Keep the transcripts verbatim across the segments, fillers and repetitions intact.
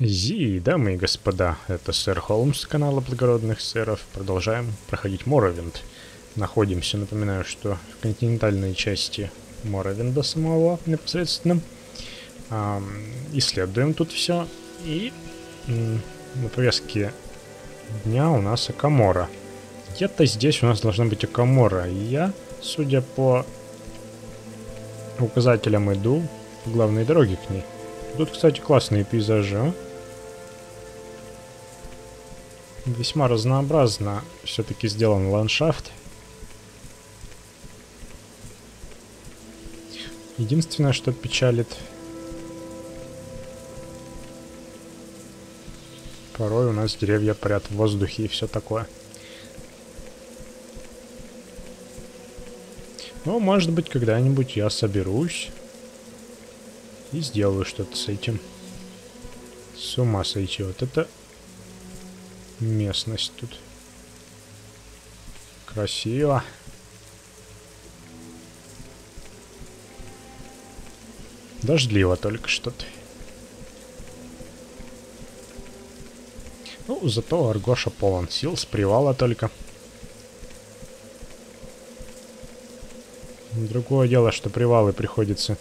Зи, дамы и господа, это сэр Холмс с канала Благородных Сэров. Продолжаем проходить Моровинд. Находимся, напоминаю, что в континентальной части Моровинда самого непосредственно. Эм, исследуем тут все. И м, на повестке дня у нас Акамора. Где-то здесь у нас должна быть Акамора. И я, судя по указателям, иду по главной дороге к ней. Тут, кстати, классные пейзажи, а? Весьма разнообразно все-таки сделан ландшафт. Единственное, что печалит, порой у нас деревья парят в воздухе и все такое. Но, может быть, когда-нибудь я соберусь и сделаю что-то с этим. С ума сойти. Вот это местность тут. Красиво. Дождливо только что-то. Ну, зато Аргоша полон сил, с привала только. Другое дело, что привалы приходится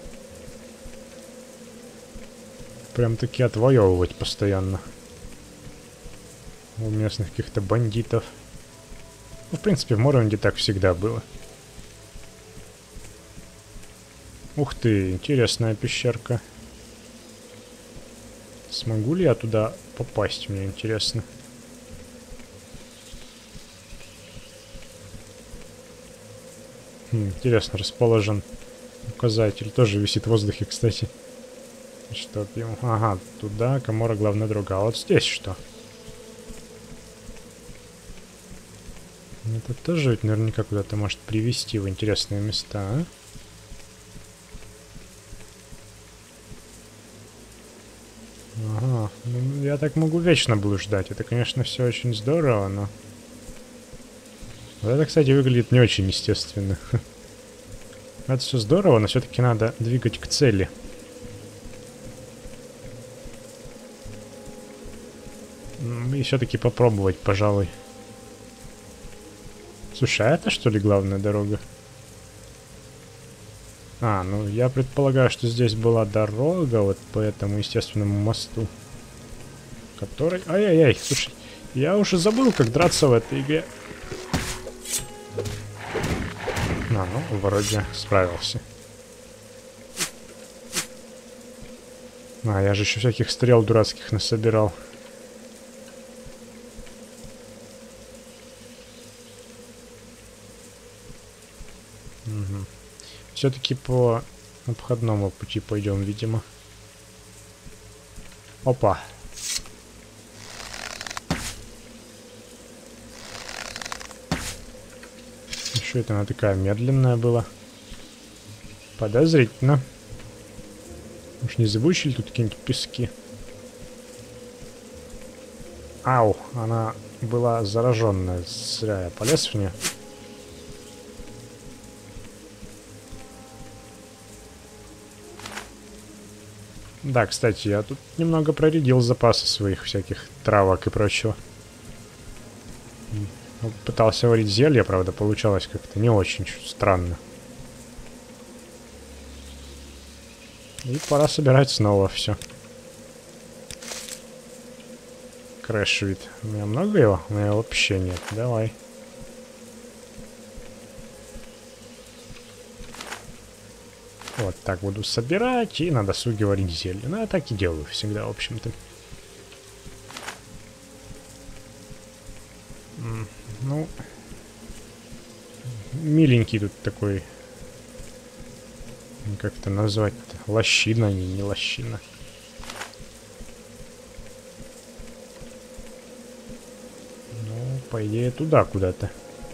прям-таки отвоевывать постоянно у местных каких-то бандитов. Ну, в принципе, в Моровинде так всегда было. Ух ты, интересная пещерка. Смогу ли я туда попасть, мне интересно. Хм, интересно расположен указатель. Тоже висит в воздухе, кстати. Что ему? Ага, туда, Камора, главная дорога. А вот здесь что? Это тоже ведь наверняка куда-то может привести в интересные места, а? Ага, ну я так могу вечно блуждать. Это, конечно, все очень здорово, но... Вот это, кстати, выглядит не очень естественно. Это все здорово, но все-таки надо двигать к цели. И все-таки попробовать, пожалуй. Слушай, а это что ли главная дорога? А, ну я предполагаю, что здесь была дорога вот по этому естественному мосту. Который... Ай-яй-яй, слушай, я уже забыл, как драться в этой игре. А, ну, вроде справился. А, я же еще всяких стрел дурацких насобирал. Угу. Все-таки по обходному пути пойдем, видимо. Опа. Что это она такая медленная была? Подозрительно. Уж не забудешь ли тут какие-нибудь пески? Ау, она была зараженная. Зря я полез в нее. Да, кстати, я тут немного проредил запасы своих всяких травок и прочего. Пытался варить зелье, правда, получалось как-то не очень странно. И пора собирать снова все. Крэшвит. У меня много его? У меня вообще нет. Давай. Вот так буду собирать и на досуге варить зелье. Ну, я так и делаю всегда, в общем-то. Ну, миленький тут такой, как это назвать-то, лощина, не, не лощина. Ну, по идее, туда куда-то.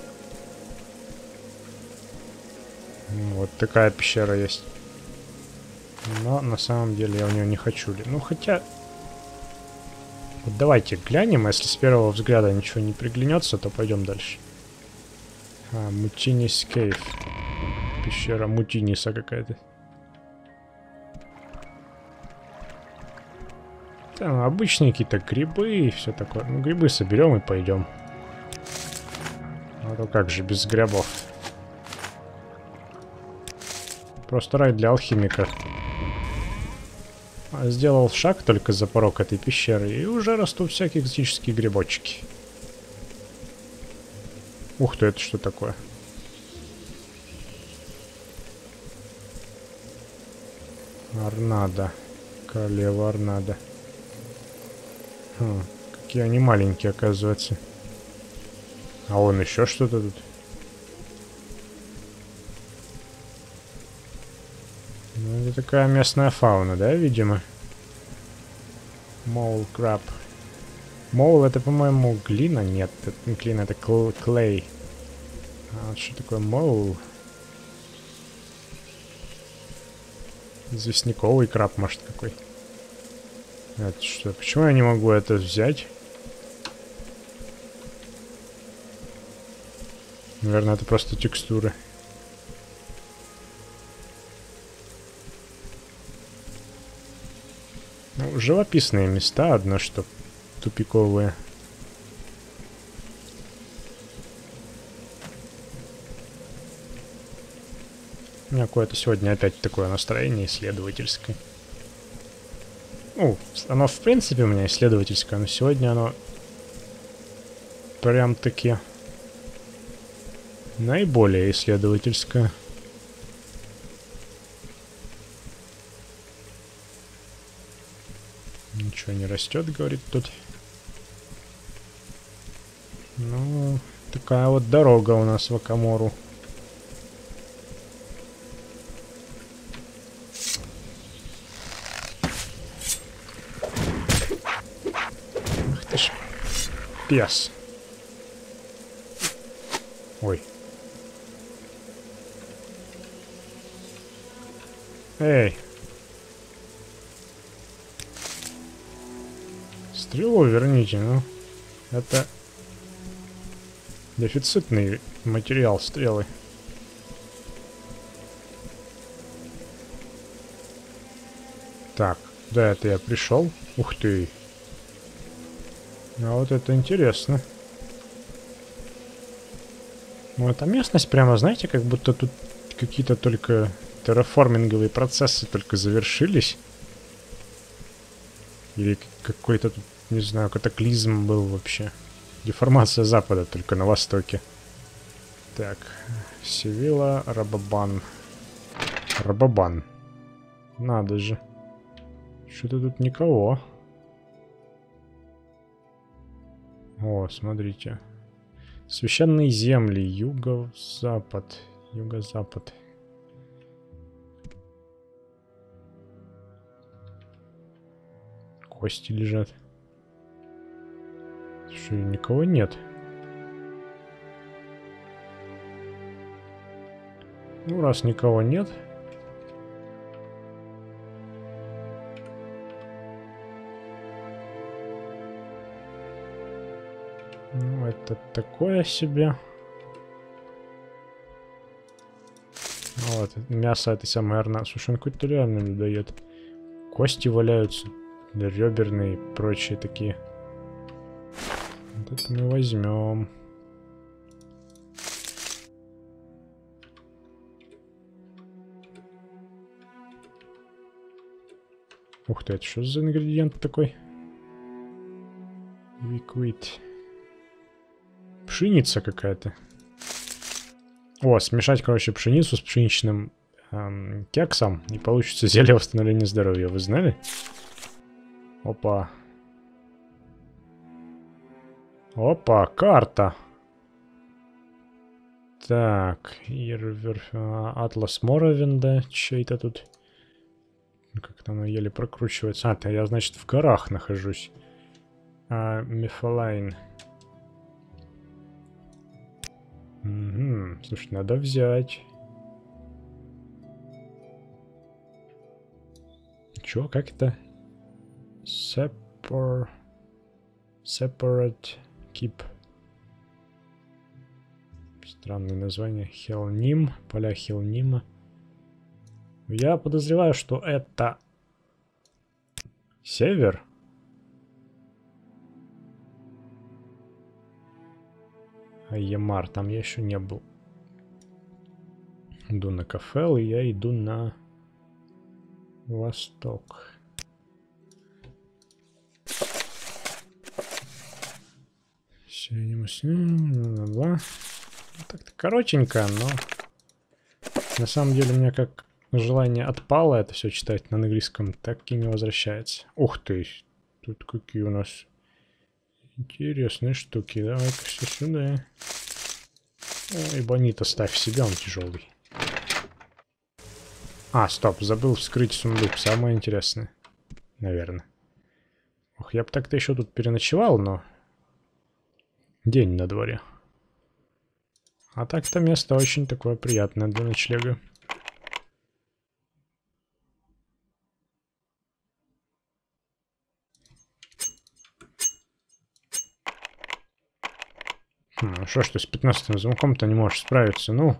Вот такая пещера есть. Но на самом деле я в нее не хочу. Ну, хотя... Вот давайте глянем, если с первого взгляда ничего не приглянется, то пойдем дальше. А, Мутинис Кейв. Пещера Мутиниса какая-то. Там обычные какие-то грибы и все такое. Ну, грибы соберем и пойдем. А то как же без грибов? Просто рай для алхимика. Сделал шаг только за порог этой пещеры, и уже растут всякие экзотические грибочки. Ух ты, это что такое? Орнадо. Королева Орнадо. Хм, какие они маленькие, оказывается. А вон еще что-то тут. Ну, это такая местная фауна, да, видимо? Моул краб. Моул это, по-моему, глина? Нет, это не глина, это кл клей. А вот что такое моул? Известняковый краб, может, какой. Это что? Почему я не могу это взять? Наверное, это просто текстуры. Ну, живописные места, одно что тупиковые. У меня какое-то сегодня опять такое настроение исследовательское. Ну, оно в принципе у меня исследовательское, но сегодня оно прям-таки наиболее исследовательское. Ничего не растет, говорит тут. Ну, такая вот дорога у нас в Акамору. Ах ты ж пес. Ой. Эй. Стрелу верните, ну. Это дефицитный материал стрелы. Так, да, это я пришел. Ух ты. А вот это интересно. Ну, эта местность прямо, знаете, как будто тут какие-то только терраформинговые процессы только завершились. Или какой-то тут, не знаю, катаклизм был вообще. Деформация Запада, только на Востоке. Так, Севилла, Рабабан. Рабабан. Надо же. Что-то тут никого. О, смотрите. Священные земли. Юго-запад. Юго-запад. Кости лежат. Что, никого нет? Ну, раз никого нет. Ну, это такое себе. Вот, мясо этой самой Орнадо. Слушай, он какой-то реально не дает. Кости валяются. Реберные и прочие такие. Вот это мы возьмем. Ух ты, это что за ингредиент такой? Liquid. Пшеница какая-то. О, смешать, короче, пшеницу с пшеничным эм, кексом, и получится зелье восстановления здоровья. Вы знали? Опа. Опа, карта. Так, Ирвер, Атлас Моровинда, чей-то тут. Как-то оно еле прокручивается. А, то я, значит, в горах нахожусь. А, Мифалайн. Угу. Слушай, надо взять. Чё, как это? Separ... Separate Keep. Странное название. Хелним. Поля Хелнима. Я подозреваю, что это север. Ямар, там я еще не был. Иду на Кафел, и я иду на восток. Так-то коротенько, но на самом деле у меня как желание отпало это все читать на английском, так и не возвращается. Ух ты, тут какие у нас интересные штуки. Давай-ка все сюда. Ой, Бонита ставь себе, он тяжелый. А, стоп, забыл вскрыть сундук. Самое интересное. Наверное. Ох, я бы так-то еще тут переночевал, но... День на дворе. А так-то место очень такое приятное для ночлега. Хм, что ж ты с пятнадцатым замком-то не можешь справиться, ну...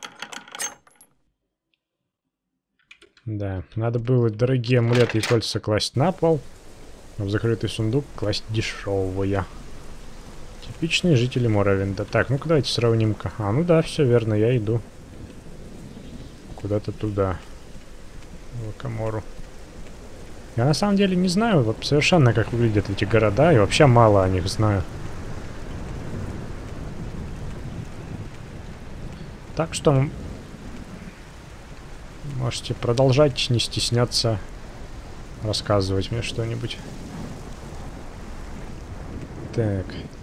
Да, надо было дорогие амулеты и кольца класть на пол, а в закрытый сундук класть дешевые. Типичные жители Моровинда. Так, ну-ка давайте сравним-ка. А, ну да, все верно, я иду куда-то туда, в Лакомору. Я на самом деле не знаю вот совершенно, как выглядят эти города, и вообще мало о них знаю. Так что можете продолжать, не стесняться рассказывать мне что-нибудь. Так.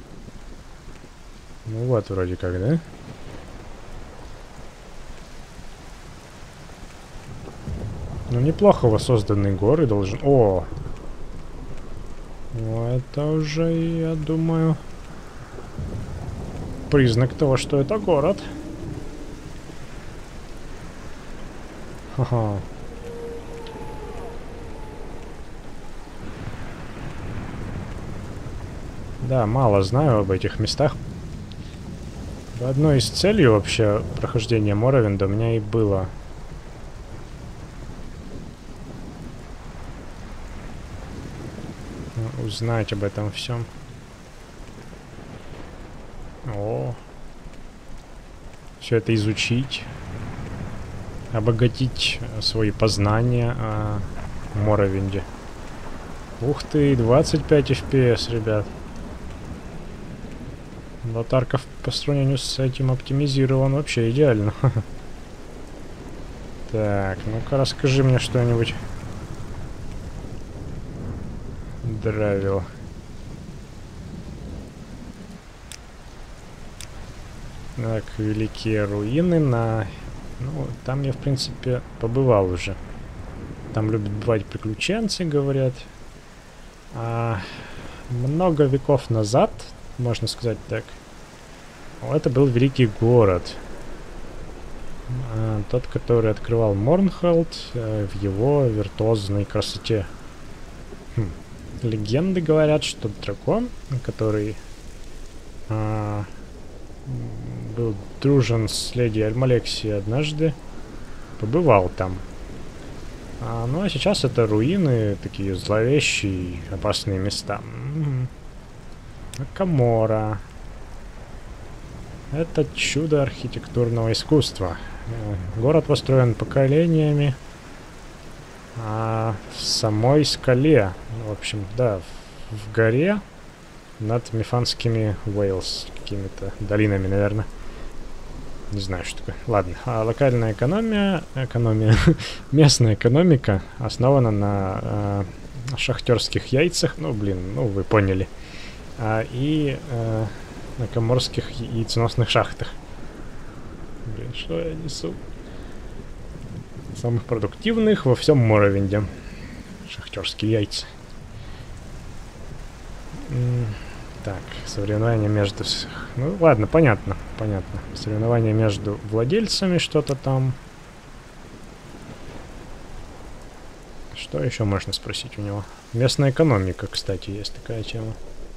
Ну вот, вроде как, да? Ну, неплохо воссозданный горы должен... О! Ну, это уже, я думаю, признак того, что это город. Ха-ха. Да, мало знаю об этих местах. Одной из целей вообще прохождения Моровинда у меня и было узнать об этом всем. О, все это изучить, обогатить свои познания о Моровинде. Ух ты, двадцать пять эф пи эс, ребят. Лотарков по сравнению с этим оптимизирован вообще идеально. Так, ну-ка расскажи мне что-нибудь. Дравил. Так, великие руины на... Ну, там я, в принципе, побывал уже. Там любят бывать приключенцы, говорят. А много веков назад, можно сказать так, это был великий город. А, тот, который открывал Морнхолд а, в его виртуозной красоте. Хм. Легенды говорят, что дракон, который а, был дружен с леди Альмалексией, однажды побывал там. А, ну а сейчас это руины, такие зловещие, опасные места. М-м-м. Лакомора. Это чудо архитектурного искусства. Город построен поколениями а в самой скале. В общем, да, в, в горе над Мифанскими Уэйлс, какими-то долинами, наверное. Не знаю, что такое. Ладно. А локальная экономия, экономия, местная экономика основана на э, шахтерских яйцах. Ну, блин, ну вы поняли. А, и э, на коморских яйценосных шахтах. Блин, что я несу? Самых продуктивных во всем Моровинде. Шахтерские яйца. М так, соревнования между... Ну, ладно, понятно, понятно. Соревнования между владельцами, что-то там. Что еще можно спросить у него? Местная экономика, кстати, есть такая тема.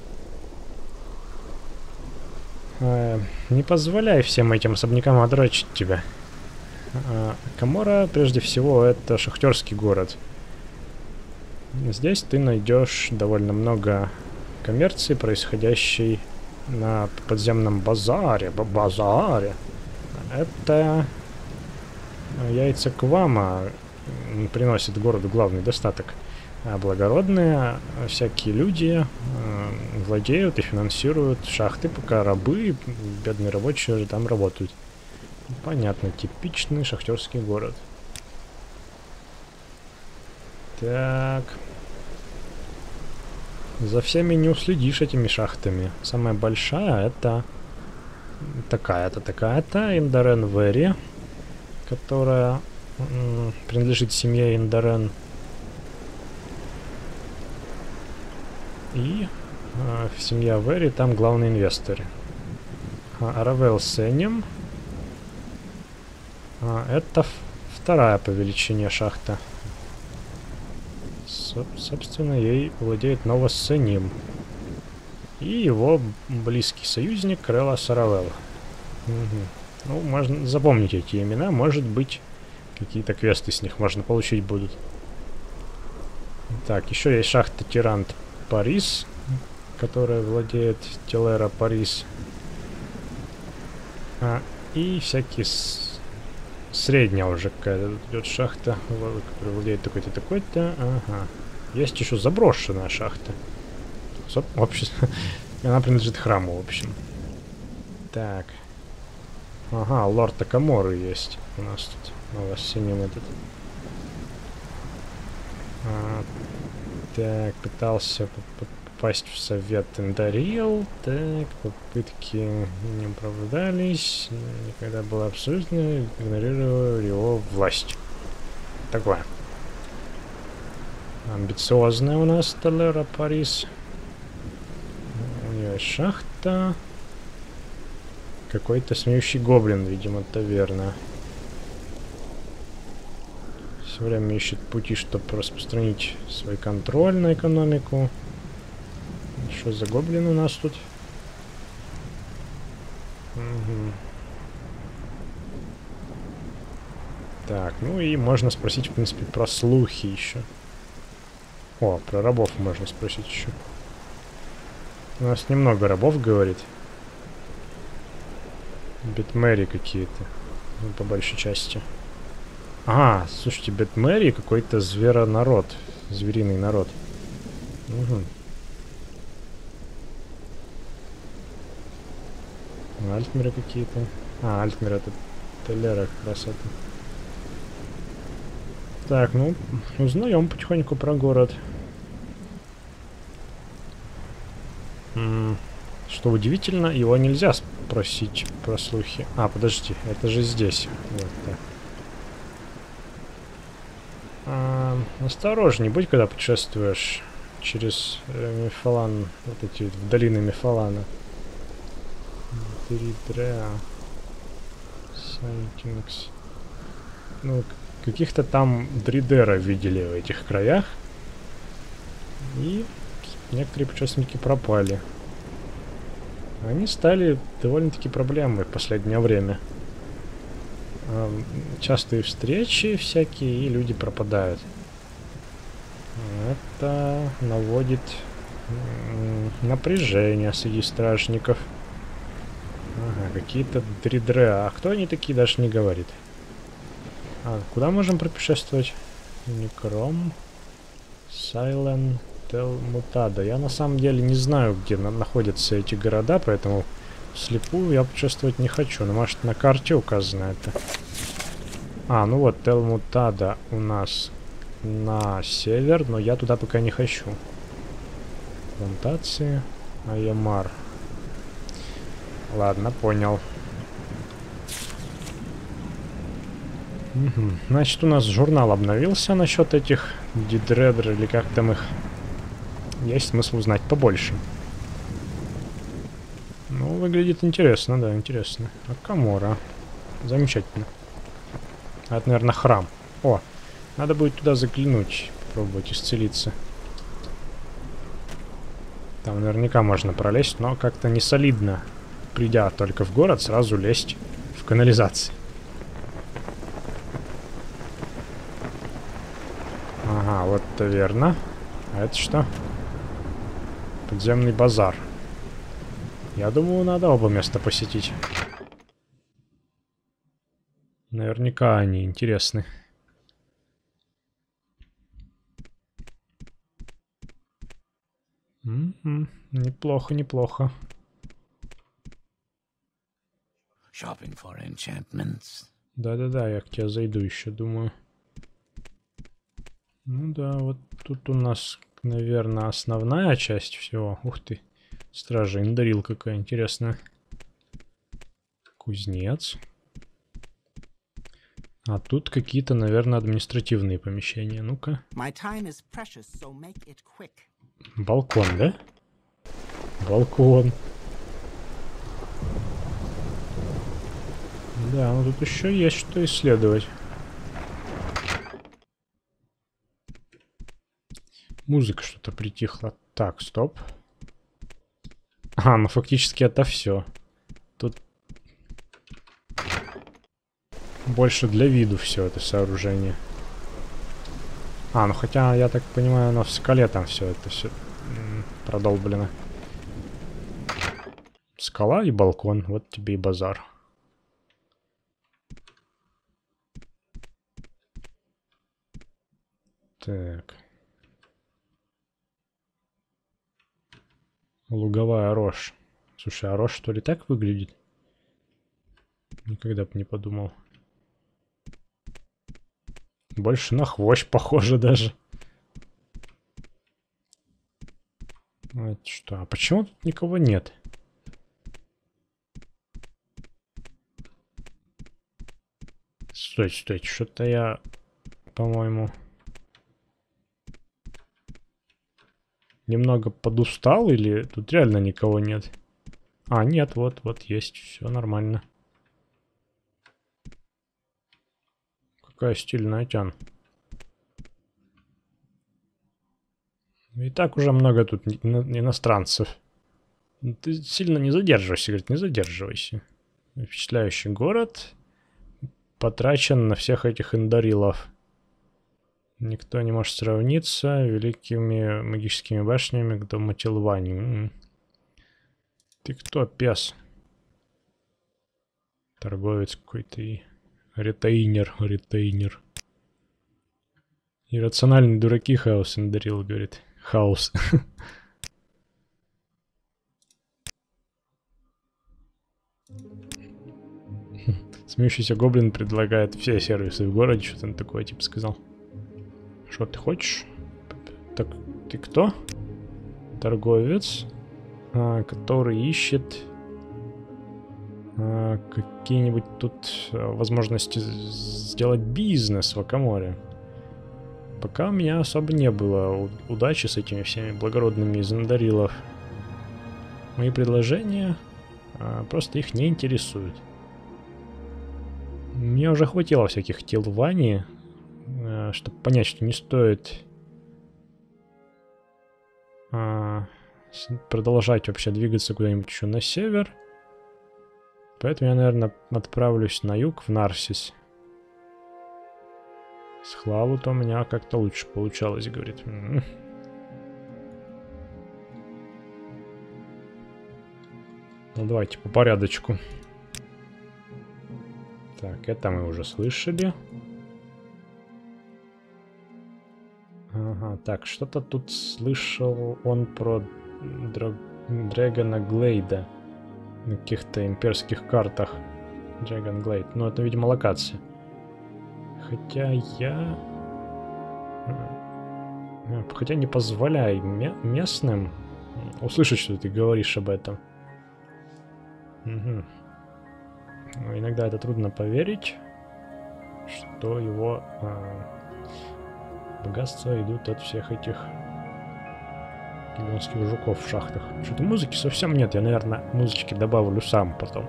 Э, не позволяй всем этим особнякам отрочить тебя. Э, Камора, прежде всего, это шахтерский город. Здесь ты найдешь довольно много коммерции, происходящей на подземном базаре. Базаре. Это яйца Квама приносит городу главный достаток. А благородные всякие люди э, владеют и финансируют шахты, пока рабы, бедные рабочие уже там работают. Понятно, типичный шахтерский город. Так. За всеми не уследишь этими шахтами. Самая большая это такая-то, такая-то, Индарен Вэри, которая м, принадлежит семье Индарен. И э, семья Вэри там главные инвесторы. А Равел Сенем а, это вторая по величине шахта. Со собственно, ей владеет Новос Сеним. И его близкий союзник Релла Саравелла. Угу. Ну, можно запомнить эти имена. Может быть, какие-то квесты с них можно получить будут. Так, еще есть шахта Тирант Парис, которая владеет Телера Парис. А, и всякие с... средняя уже какая-то идет шахта, которая владеет такой-то, такой-то. Ага. Есть еще заброшенная шахта. Общество. Она принадлежит храму, в общем. Так. Ага, лорд Такаморы есть у нас тут. У вас синим этот. А, так, пытался попасть в совет Эндарил. Так, попытки не оправдались. Никогда было абсолютно игнорировал его власть. Такое. Амбициозная у нас Телера Парис. У нее есть шахта. Какой-то смеющий гоблин, видимо, таверна. Все время ищет пути, чтобы распространить свой контроль на экономику. Что за гоблин у нас тут? Угу. Так, ну и можно спросить, в принципе, про слухи еще. О, про рабов можно спросить еще. У нас немного рабов, говорит. Бетмэри какие-то. Ну, по большей части. Ага, слушайте, Бетмэри какой-то зверонарод. Звериный народ. Угу. Альтмеры какие-то. А, Альтмер это Телера как раз это. Так, ну, узнаем потихоньку про город. М-м, что удивительно, его нельзя спросить про слухи. А, подожди, это же здесь. Вот так. А, осторожней будь, когда путешествуешь через э, Мефалан, вот эти в долины Мефалана. Тридреа. Сантинкс. Ну, каких-то там дридера видели в этих краях. И некоторые путешественники пропали. Они стали довольно-таки проблемой в последнее время. Частые встречи всякие, и люди пропадают. Это наводит напряжение среди стражников. Ага, какие-то дридреа. А кто они такие, даже не говорит. А, куда можем пропутешествовать? Некром. Сайлен. Телмутада. Я на самом деле не знаю, где на находятся эти города, поэтому вслепую я путешествовать не хочу. Но может на карте указано это. А, ну вот, Телмутада у нас на север, но я туда пока не хочу. Плантации. Аямар. Ладно, понял. Угу. Значит, у нас журнал обновился насчет этих дидредр или как там их. Есть смысл узнать побольше. Ну, выглядит интересно, да, интересно. Акамора. Замечательно. А это, наверное, храм. О, надо будет туда заглянуть, попробовать исцелиться. Там наверняка можно пролезть, но как-то не солидно, придя только в город, сразу лезть в канализацию. Ага, вот это верно. А это что? Подземный базар. Я думаю, надо оба места посетить. Наверняка они интересны. М-м, неплохо, неплохо. Да-да-да, я к тебе зайду еще, думаю. Ну да, вот тут у нас, наверное, основная часть всего. Ух ты, стража Индарил какая интересная. Кузнец. А тут какие-то, наверное, административные помещения. Ну-ка. Балкон, да? Балкон. Да, ну тут еще есть что исследовать. Музыка что-то притихла. Так, стоп. А, ну фактически это все. Тут больше для виду все это сооружение. А, ну хотя, я так понимаю, оно в скале там все это все продолблено. Скала и балкон. Вот тебе и базар. Так. Луговая рожь. Слушай, а рожь что ли так выглядит? Никогда бы не подумал. Больше на хвощ похоже даже. А это что? А почему тут никого нет? Стойте, стойте, что-то я, по-моему, немного подустал, или тут реально никого нет? А, нет, вот, вот есть, все нормально. Какая стильная тян. И так уже много тут иностранцев. Ты сильно не задерживайся, говорит, не задерживайся. Впечатляющий город. Потрачен на всех этих индарилов. Никто не может сравниться великими магическими башнями к Доматилване. М-м. Ты кто, пес? Торговец какой-то и... Ретейнер, ретейнер. Иррациональные дураки, хаос индарил, говорит. Хаос. Смеющийся гоблин предлагает все сервисы в городе, что-то он такое типа сказал. Что ты хочешь? Так, ты кто? Торговец, а, который ищет а, какие-нибудь тут а, возможности сделать бизнес в Акаморе. Пока у меня особо не было удачи с этими всеми благородными из индарилов. Мои предложения а, просто их не интересуют. Мне уже хватило всяких Тилвани, а, чтобы понять, что не стоит а, продолжать вообще двигаться куда-нибудь еще на север. Поэтому я, наверное, отправлюсь на юг, в Нарсис. С Хлаву-то у меня как-то лучше получалось, говорит. М-м. Ну, давайте по порядочку. Так, это мы уже слышали. Ага, так, что-то тут слышал он про Дра... Дрэгона Глейда на каких-то имперских картах. Дрэгон Глейд. Ну, это, видимо, локация. Хотя я... Хотя не позволяй местным услышать, что ты говоришь об этом. Угу. Но иногда это трудно поверить, что его а, богатства идут от всех этих гигантских жуков в шахтах. Что-то музыки совсем нет. Я, наверное, музычки добавлю сам потом.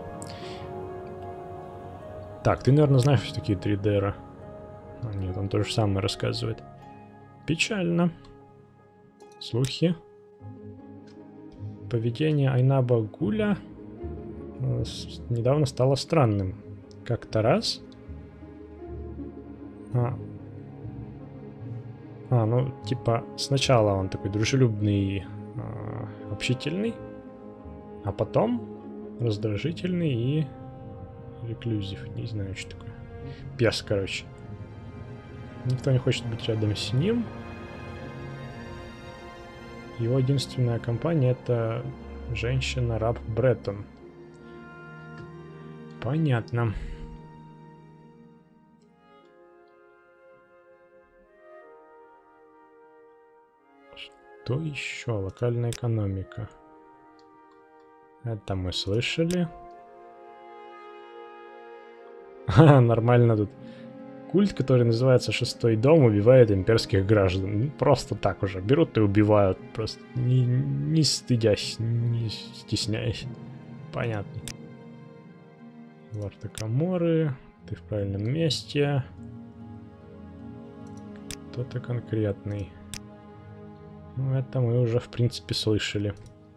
Так, ты, наверное, знаешь, что такие три дэ-ра. А, нет, он то же самое рассказывает. Печально. Слухи. Поведение Айнаба Гуля недавно стало странным. Как-то раз... А. а, ну, типа, сначала он такой дружелюбный, а, общительный. А потом раздражительный и реклюзив. Не знаю, что такое. Пес, короче. Никто не хочет быть рядом с ним. Его единственная компания — это женщина-раб Бреттон. Понятно. Что еще? Локальная экономика. Это мы слышали. Ха, нормально тут. Культ, который называется Шестой дом, убивает имперских граждан. Ну, просто так уже. Берут и убивают. Просто не, не стыдясь, не стесняясь. Понятно. Варта Каморы. Ты в правильном месте. Кто-то конкретный. Ну, это мы уже, в принципе, слышали.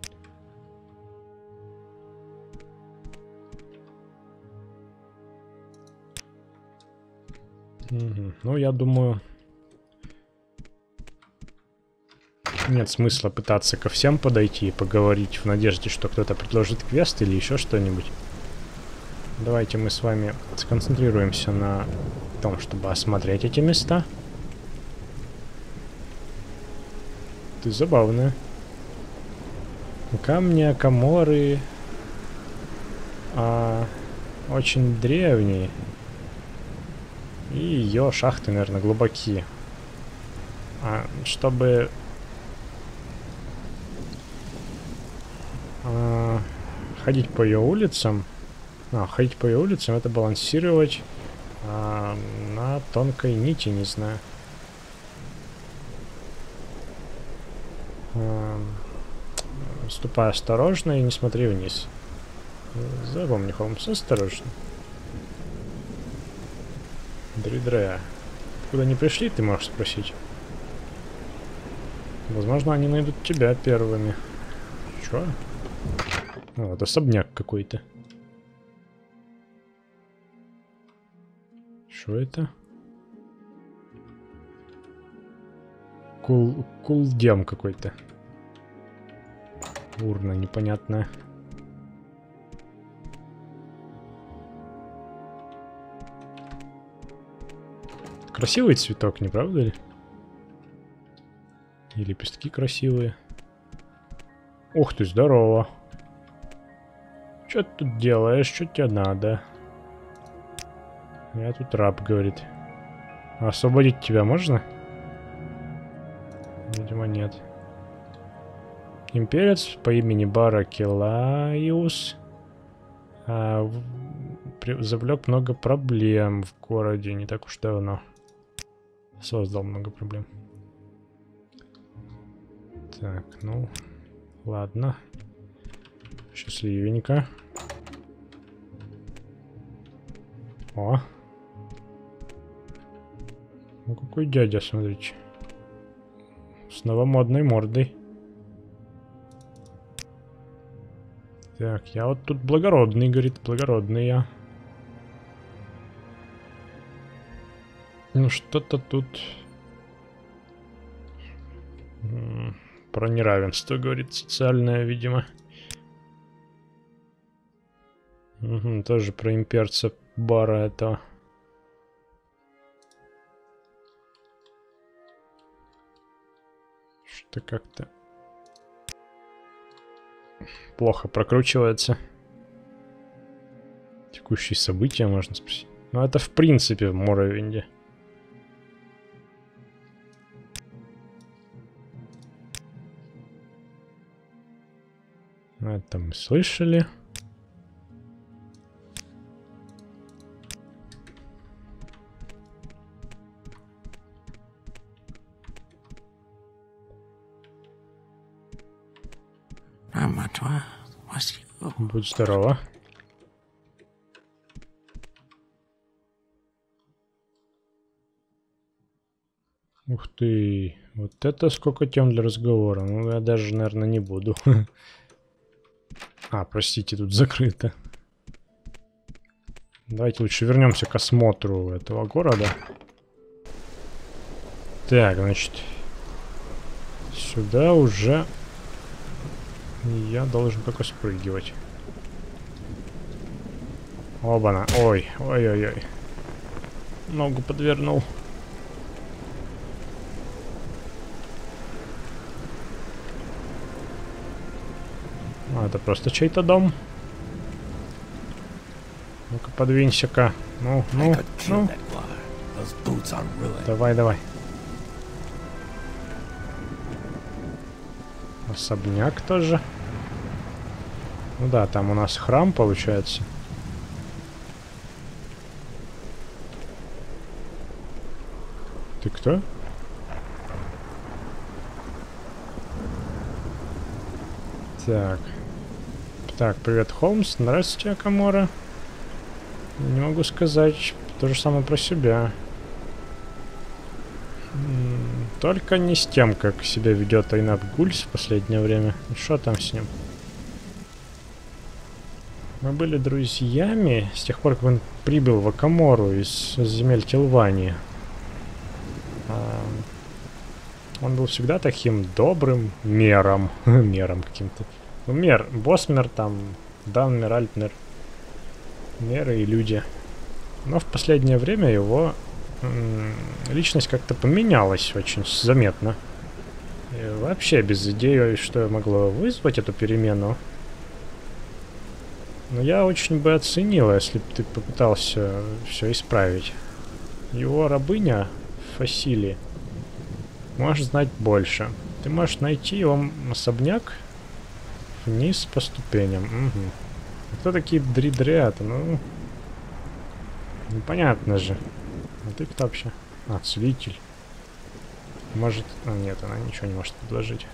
Угу. Ну, я думаю, нет смысла пытаться ко всем подойти и поговорить в надежде, что кто-то предложит квест или еще что-нибудь. Давайте мы с вами сконцентрируемся на том, чтобы осмотреть эти места. Ты забавная. Камни Каморы а, очень древние. И ее шахты, наверное, глубокие. А, чтобы а, ходить по ее улицам, а, ходить по ее улицам, это балансировать а, на тонкой нити, не знаю. А, ступай осторожно и не смотри вниз. Запомни, Холмс, осторожно. Дридре. Куда не пришли, ты можешь спросить. Возможно, они найдут тебя первыми. Чё? А, вот особняк какой-то. Что это? Кул... Кулдем какой-то. Урна непонятная. Красивый цветок, не правда ли? И лепестки красивые. Ух ты, здорово. Что ты тут делаешь? Что тебе надо? Я тут раб, говорит. Освободить тебя можно? Видимо, нет. Имперец по имени Баракелаиус а, завлек много проблем в городе не так уж давно. Создал много проблем. Так, ну, ладно. Счастливенько. О. Ну, какой дядя, смотрите. С новомодной мордой. Так, я вот тут благородный, говорит, благородный я. Ну, что-то тут про неравенство, говорит, социальное, видимо. Угу, тоже про имперца Бара этого. Что как-то плохо прокручивается. Текущие события, можно спросить. Ну, это в принципе в Моровинде. Это мы слышали. Будь здорова. Ух ты. Вот это сколько тем для разговора. Ну, я даже, наверное, не буду. А, простите, тут закрыто. Давайте лучше вернемся к осмотру этого города. Так, значит, сюда уже И я должен только спрыгивать. Оба-на. Ой, ой-ой-ой. Ногу подвернул. А, это просто чей-то дом. Ну-ка, подвинься-ка. Ну, ну, ну. Давай, давай. Особняк тоже. Ну да, там у нас храм получается. Ты кто? Так. Так, привет, Холмс. Здравствуйте, Камора. Не могу сказать то же самое про себя. М-м, только не с тем, как себя ведет Айнаб Гульс в последнее время. Что там с ним? Мы были друзьями с тех пор, как он прибыл в Акамору из земель Телвании. А, он был всегда таким добрым мером. мером каким-то. Ну, мер. Босмер там, Данмер, Альтмер. Меры и люди. Но в последнее время его личность как-то поменялась очень заметно. И вообще без идеи, что могло вызвать эту перемену. Но я очень бы оценил, если бы ты попытался все исправить. Его рабыня Фасили можешь знать больше. Ты можешь найти его особняк вниз по ступеням. Угу. А кто такие дридриаты? Ну, непонятно же. А ты кто вообще? А, целитель. Может... А, нет, она ничего не может предложить.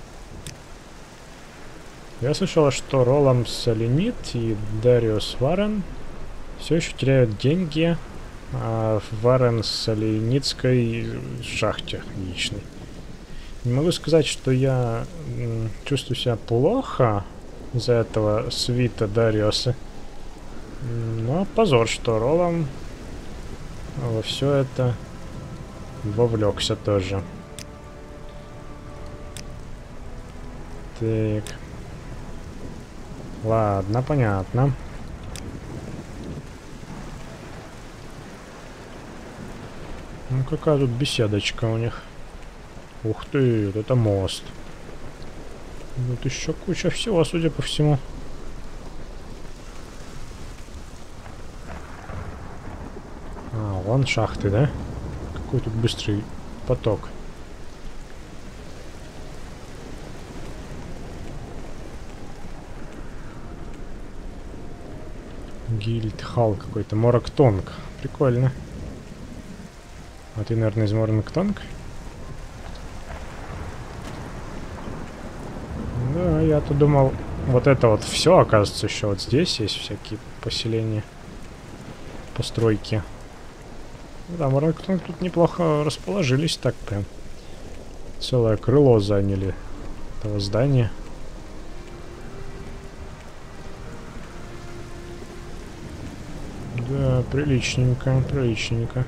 Я слышала, что Ролам Соленит и Дариус Варен все еще теряют деньги а, в Варен-Соленитской шахте яичной. Не могу сказать, что я м, чувствую себя плохо из-за этого свита Дариуса. Но позор, что Ролам во все это вовлекся тоже. Так. Ладно, понятно. Ну, какая тут беседочка у них. Ух ты, это мост. Тут еще куча всего, судя по всему. А, вон шахты, да? Какой тут быстрый поток. Гильдхал какой-то. Морактонг. Прикольно. А ты, наверное, из Морактонг? Да, я-то думал, вот это вот все, оказывается, еще вот здесь есть всякие поселения, постройки. Да, Морактонг тут неплохо расположились, так прям. Целое крыло заняли этого здания. Да, приличненько, приличненько.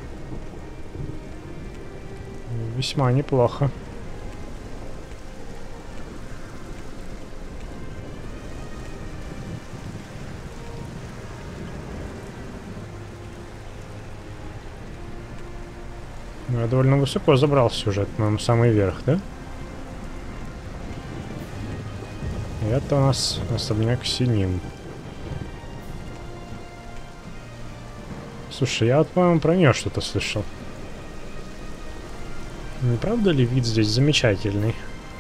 Весьма неплохо. Я довольно высоко забрался уже, по-моему, самый верх, да? И это у нас особняк Синим. Слушай, я вот, по-моему, про нее что-то слышал. Не правда ли вид здесь замечательный?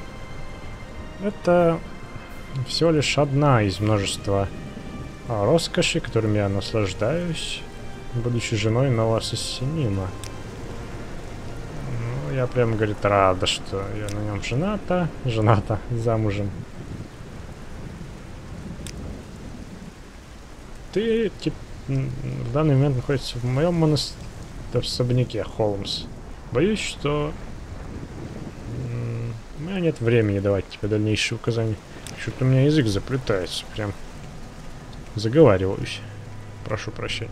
Это всего лишь одна из множества роскоши, которыми я наслаждаюсь, будучи женой нового Синима. Ну, я прям, говорит, рада, что я на нем жената, жената, замужем. Ты, типа, в данный момент находится в моем монастыре, в особняке, Холмс. Боюсь, что у меня нет времени давать тебе дальнейшие указания. Что-то у меня язык заплетается, прям заговариваюсь. Прошу прощения.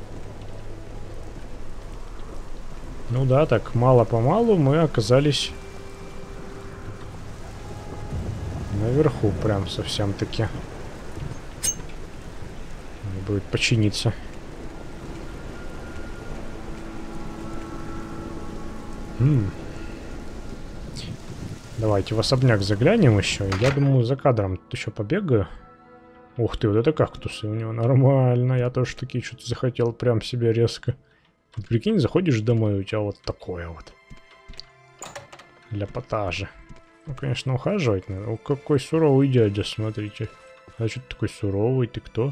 Ну да, так мало-помалу мы оказались Наверху прям совсем-таки. Надо будет починиться. М-м. Давайте в особняк заглянем еще. Я думаю, за кадром тут еще побегаю. Ух ты, вот это кактусы у него. Нормально. Я тоже такие что-то захотел прям себе резко. Вот прикинь, заходишь домой, у тебя вот такое вот. Для потажа. Ну, конечно, ухаживать надо. О, какой суровый дядя, смотрите. А что ты такой суровый? Ты кто?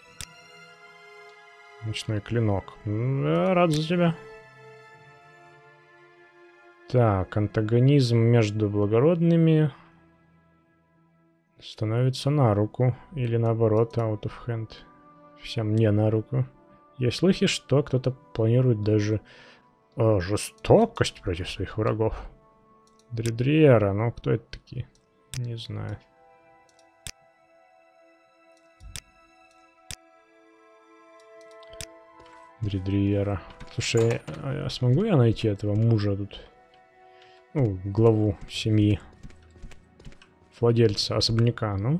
Ночной клинок. Да, рад за тебя. Так, антагонизм между благородными становится на руку. Или наоборот, out of hand. Всем не на руку. Есть слухи, что кто-то планирует даже э, жестокость против своих врагов. Дредриера, ну кто это такие? Не знаю. Дредриера. Слушай, а, а смогу я найти этого мужа тут? Ну, главу семьи. Владельца особняка, ну?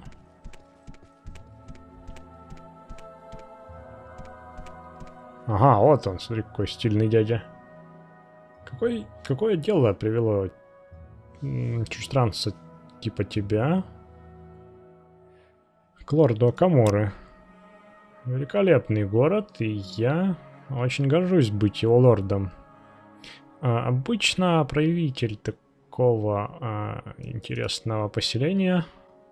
Ага, вот он, смотри, какой стильный дядя. Какой, какое дело привело чужестранца типа тебя к лорду Акаморы? Великолепный город, и я очень горжусь быть его лордом. А, обычно проявитель такого а, интересного поселения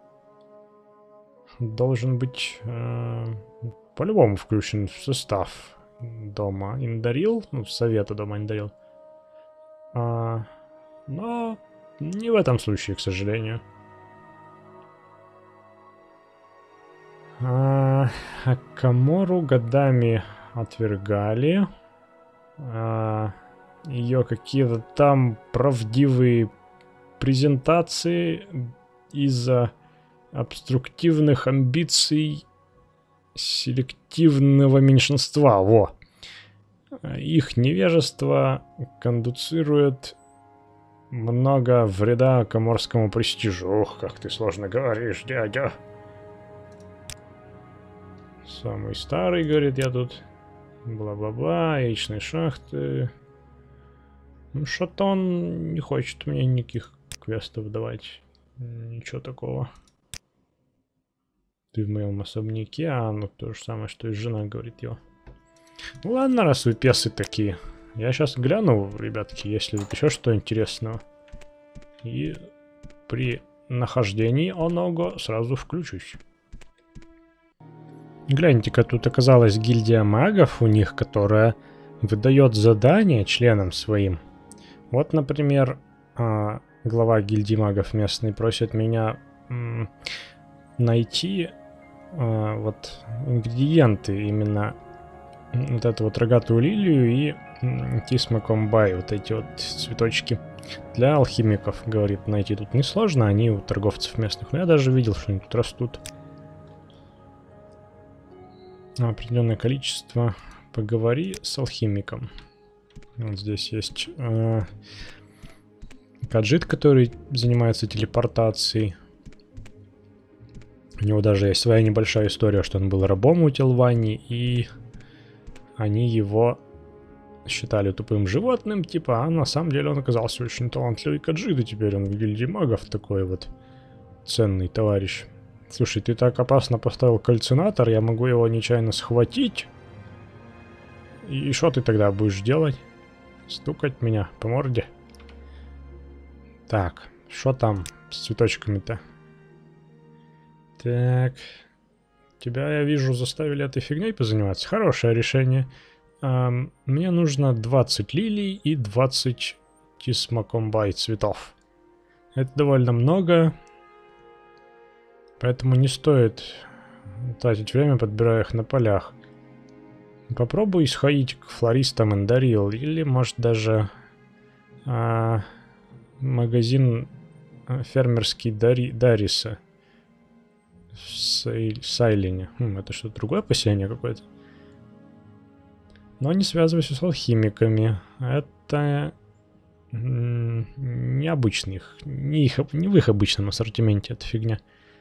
должен быть а, по-любому включен в состав дома Индарил, ну, совета дома Индарил. А, но не в этом случае, к сожалению. А, Акамору годами отвергали. А, ее какие-то там правдивые презентации из-за обструктивных амбиций селективного меньшинства. Во! Их невежество кондуцирует много вреда коморскому престижу. Ох, как ты сложно говоришь, дядя. Самый старый, говорит, я тут. Бла-бла-бла, яичные шахты. Ну, что-то он не хочет мне никаких квестов давать. Ничего такого. Ты в моем особняке, а ну то же самое, что и жена, говорит его. Ну ладно, раз вы песы такие. Я сейчас гляну, ребятки, если тут еще что интересного. И при нахождении оного сразу включусь. Гляньте-ка, тут оказалась гильдия магов у них, которая выдает задания членам своим. Вот, например, глава гильдии магов местный просит меня найти вот ингредиенты, именно вот эту вот рогатую лилию и тисмокомбай, вот эти вот цветочки для алхимиков, говорит, найти тут несложно, они у торговцев местных, но я даже видел, что они тут растут. Определенное количество. Поговори с алхимиком. Вот здесь есть э, Каджит, который занимается телепортацией. У него даже есть своя небольшая история, что он был рабом у Телвани, и они его считали тупым животным, типа, а на самом деле он оказался очень талантливый Каджит, и теперь он в гильдии магов такой вот ценный товарищ. Слушай, ты так опасно поставил кальцинатор, я могу его нечаянно схватить. И что ты тогда будешь делать? Стукать меня по морде? Так, что там с цветочками-то? Так, тебя, я вижу, заставили этой фигней позаниматься. Хорошее решение. А, мне нужно двадцать лилий и двадцать тисмокомбай цветов. Это довольно много. Поэтому не стоит тратить время, подбирая их на полях. Попробуй сходить к флористам Индарил. Или, может, даже а, магазин а, фермерский Дари, Дариса в Сай, Сайлине. Хм, это что-то другое поселение какое-то? Но не связывайся с алхимиками. Это необычных, не, их, не в их обычном ассортименте эта фигня.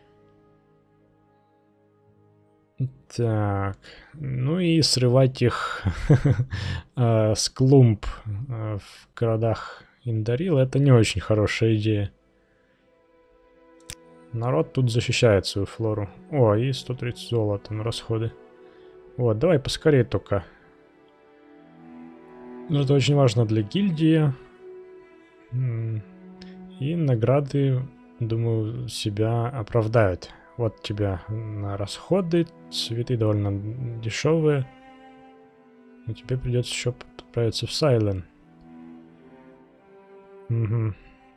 Так, ну и срывать их с клумб в городах Индарил — это не очень хорошая идея. Народ тут защищает свою флору. О, и сто тридцать золота на расходы. Вот, давай поскорее только. Это очень важно для гильдии. И награды, думаю, себя оправдают. Вот тебя на расходы, цветы довольно дешевые. Но тебе придется еще отправиться в Сайлен. Угу.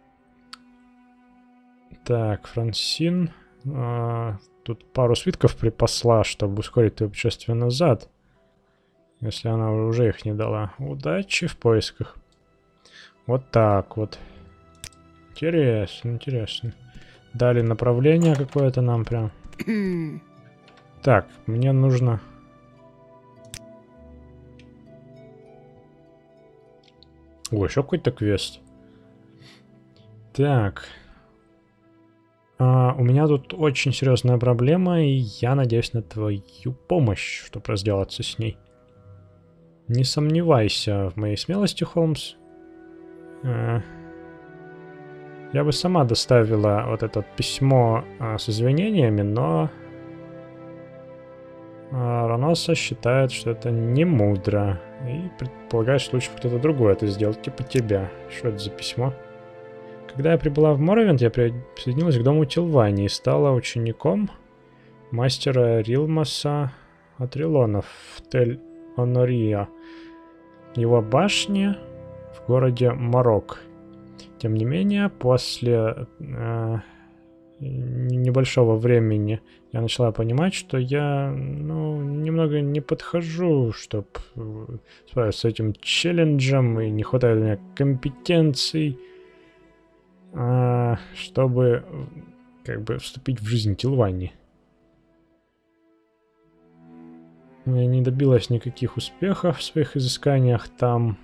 Так, Франсин. А, тут пару свитков припасла, чтобы ускорить твое путешествие назад. Если она уже их не дала. Удачи в поисках. Вот так вот. Интересно, интересно. Дали направление какое-то нам прям. Так, мне нужно... О, еще какой-то квест. Так. А, у меня тут очень серьезная проблема, и я надеюсь на твою помощь, чтобы разделаться с ней. Не сомневайся в моей смелости, Холмс. А, я бы сама доставила вот это письмо а, с извинениями, но... А, Раноса считает, что это не мудро. И предполагает, что лучше кто-то другой это сделал, типа тебя. Что это за письмо? Когда я прибыла в Моровинд, я присоединилась к дому Тилвани и стала учеником мастера Рилмаса Атрилонов в Тель-Онория. Его башне в городе Марок. Тем не менее, после э, небольшого времени я начала понимать, что я, ну, немного не подхожу, чтобы справиться с этим челленджем, и не хватает у меня компетенций, а, чтобы как бы вступить в жизнь Тилвани. Я не добилась никаких успехов в своих изысканиях там.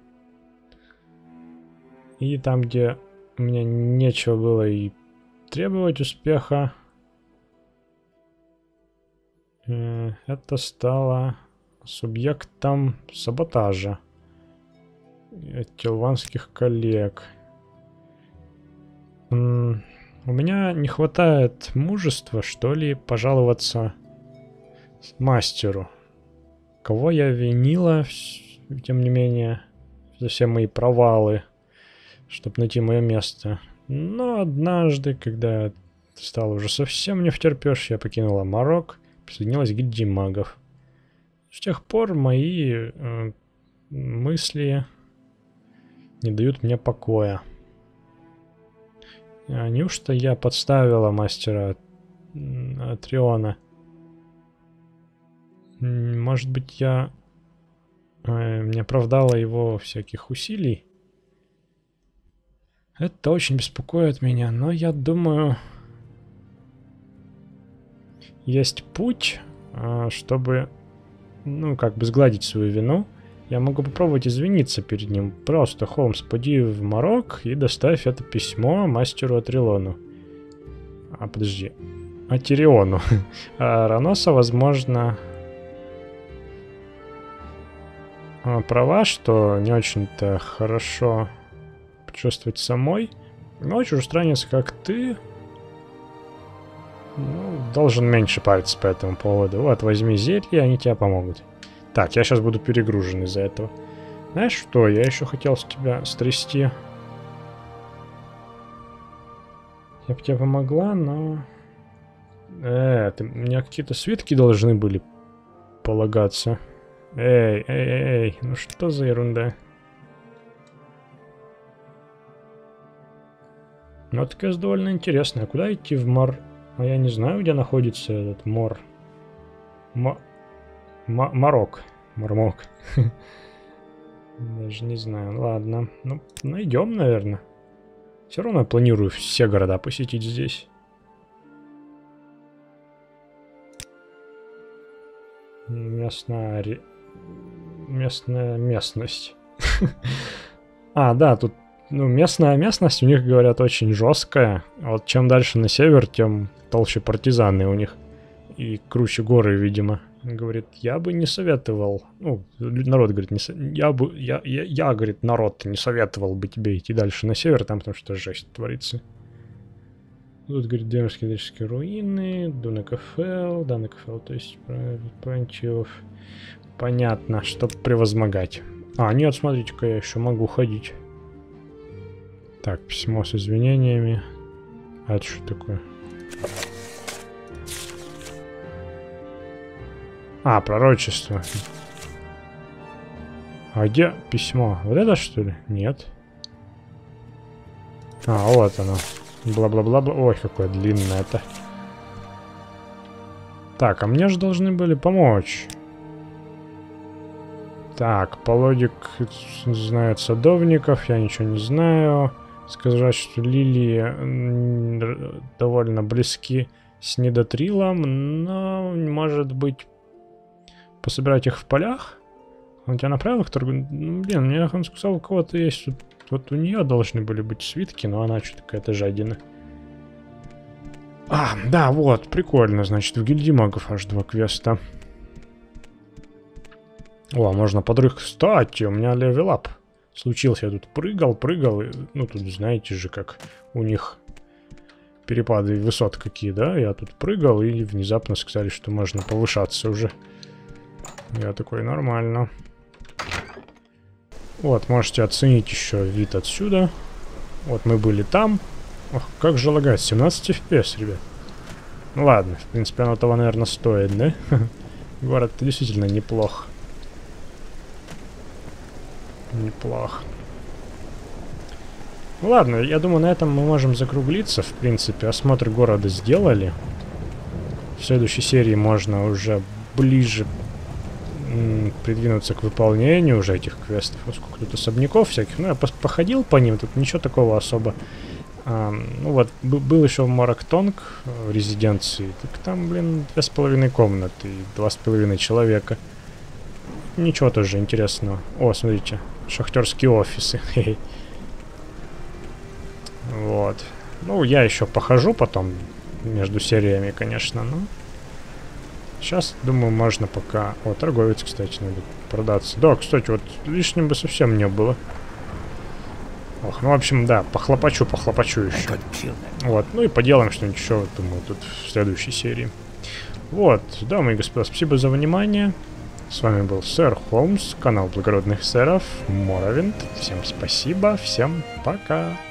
И там, где у меня нечего было и требовать успеха, это стало субъектом саботажа тилванских коллег. У меня не хватает мужества, что ли, пожаловаться мастеру. Кого я винила, тем не менее, за все мои провалы, чтобы найти мое место. Но однажды, когда стало уже совсем не втерпешь, я покинула Марок, присоединилась к гильдии магов. С тех пор мои э, мысли не дают мне покоя. А неужто я подставила мастера Атриона? Может быть, я э, не оправдала его всяких усилий? Это очень беспокоит меня, но я думаю, есть путь, чтобы, ну, как бы сгладить свою вину. Я могу попробовать извиниться перед ним. Просто, Холмс, поди в Марок и доставь это письмо мастеру Атрилону. А, подожди. Атириону. А Раноса, возможно, права, что не очень-то хорошо путешествовать самой. Но чужестранец, как ты, ну, должен меньше париться по этому поводу. Вот, возьми зелье, они тебе помогут. Так, я сейчас буду перегружен из-за этого. Знаешь что, я еще хотел с тебя стрясти. Я бы тебе помогла, но... Э, ты, мне какие-то свитки должны были полагаться. Эй, эй, эй, эй, ну что за ерунда? Ну, такая довольно интересная. Куда идти в Мор... А я не знаю, где находится этот Мор... Мо... М- Марок. Мармок. Даже не знаю. Ладно. Ну, найдем, наверное. Все равно я планирую все города посетить здесь. Местная... Местная местность. А, да, тут Ну, местная местность у них, говорят, очень жесткая. А вот чем дальше на север, тем толще партизаны у них. И круче горы, видимо. Говорит, я бы не советовал. Ну, народ говорит, не со... я бы. Я, я, я, говорит, народ не советовал бы тебе идти дальше на север, там потому что жесть творится. Тут, говорит, демские греческие руины, Дунекафел, Данекафел, то есть Панчев. Понятно, чтобы превозмогать. А, нет, смотрите-ка, я еще могу ходить. Так, письмо с извинениями. А это что такое? А, пророчество. А где письмо? Вот это что ли? Нет. А, вот оно. Бла-бла-бла-бла. Ой, какое длинное это. Так, а мне же должны были помочь. Так, Полодик знает садовников, я ничего не знаю. Сказать, что лилии довольно близки с недотрилом, но, может быть, пособирать их в полях? Он тебя направил к торгу? Ну, блин, мне он сказал, у кого-то есть тут. Вот у нее должны были быть свитки, но она что-то какая-то жадина. А, да, вот, прикольно, значит, в гильдии магов аж два квеста. О, можно подрых. Кстати, у меня левелап случился. Я тут прыгал, прыгал. И, ну, тут знаете же, как у них перепады высот какие, да? Я тут прыгал, и внезапно сказали, что можно повышаться уже. Я такой, нормально. Вот, можете оценить еще вид отсюда. Вот мы были там. Ох, как же лагает. семнадцать эф пи эс, ребят. Ну ладно, в принципе, оно того, наверное, стоит, да? Город действительно неплох. Неплохо. Ну ладно, я думаю, на этом мы можем закруглиться. В принципе, осмотр города сделали. В следующей серии можно уже ближе придвинуться к выполнению уже этих квестов. Вот сколько тут особняков всяких. Ну, я походил по ним, тут ничего такого особо. А, ну вот, был еще Морактонг в резиденции. Так там, блин, две с половиной комнаты и два с половиной человека. Ничего тоже интересного. О, смотрите, шахтерские офисы. Вот. Ну, я еще похожу потом между сериями, конечно, но... Сейчас, думаю, можно пока... О, торговец, кстати, надо продаться. Да, кстати, вот лишним бы совсем не было. Ох, ну, в общем, да, похлопочу, похлопочу еще. Вот, ну и поделаем что-нибудь еще, думаю, тут в следующей серии. Вот, дамы и господа, спасибо за внимание. С вами был сэр Холмс, канал благородных сэров, Моровинд. Всем спасибо, всем пока.